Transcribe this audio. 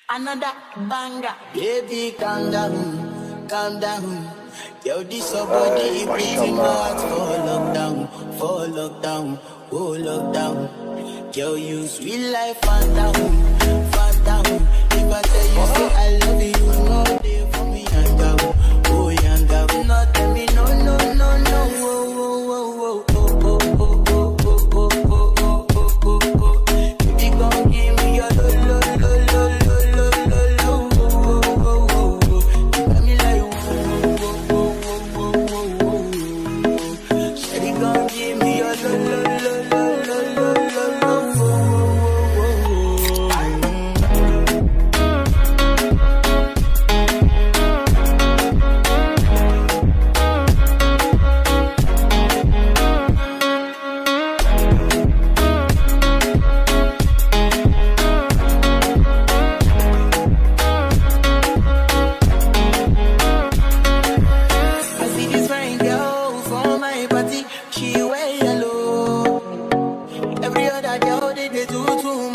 Another banger. Baby, calm down, calm down. Yo, this your body, it puts in my heart for lockdown, oh lockdown. Yo, you sweet life, phantom, phantom. If I tell you say I love you, no day for me, yanga, oh yanga. No tell me no, no, no, no, oh, oh, oh, oh, oh, oh, oh, oh, oh, oh, oh, oh, oh. Baby, gon' give me your lo, lo, lo, lo, lo, lo, lo, lo, oh, oh, oh, oh. You got me like oh, oh, oh, oh, oh, oh, oh. Shawty gon' give me your lo, lo, lo, lo, lo, lo, lo, lo, oh, oh, oh, oh. I see this fine girl for my party, she wear yellow. Every other girl they do too